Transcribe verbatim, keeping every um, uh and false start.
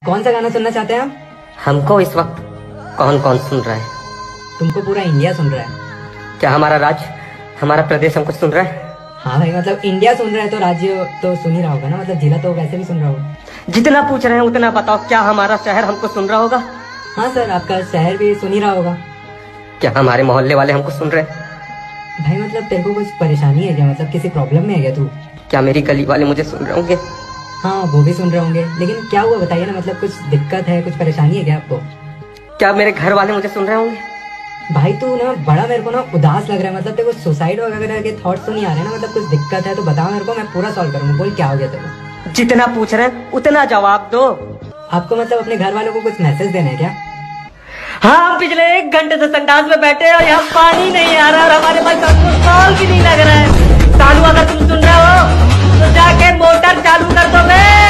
कौन सा गाना सुनना चाहते हैं आप? हमको इस वक्त कौन कौन सुन रहा है? तुमको पूरा इंडिया सुन रहा है। क्या हमारा राज्य, हमारा प्रदेश हमको सुन रहा है? हाँ भाई, मतलब इंडिया सुन रहा है तो राज्य तो सुन ही रहा होगा ना, मतलब जिला तो वैसे भी सुन रहा होगा। जितना पूछ रहे हैं उतना बताओ, क्या हमारा शहर हमको सुन रहा होगा? हाँ सर, आपका शहर भी सुन ही रहा होगा। क्या हमारे मोहल्ले वाले हमको सुन रहे हैं? भाई मतलब तेरे को कुछ परेशानी है क्या? मतलब किसी प्रॉब्लम में है क्या तू? क्या मेरी गली वाले मुझे सुन रहे होंगे? हाँ वो भी सुन रहे होंगे, लेकिन क्या हुआ बताइए ना, मतलब कुछ दिक्कत है, कुछ परेशानी है क्या आपको? क्या मेरे घर वाले मुझे सुन रहे होंगे? भाई तू ना बड़ा मेरे को ना उदास लग रहा है, मतलब तेरे को सुसाइड वगैरह के थॉट्स तो नहीं आ रहे ना? मतलब कुछ दिक्कत है तो बता मेरे को, मैं पूरा सॉल्व करूंगा। बोल क्या हो गया तेरे को? जितना पूछ रहे हैं उतना जवाब दो। आपको मतलब अपने घर वालों को कुछ मैसेज देना है क्या? हाँ, हम पिछले एक घंटे से संडास में बैठे हैं और यहाँ पानी नहीं आ रहा और हमारे पास हमको कॉल भी नहीं लग रहा है। सालू अगर तुम सुन रहे हो तो जाके मोटर चालू कर दो बे।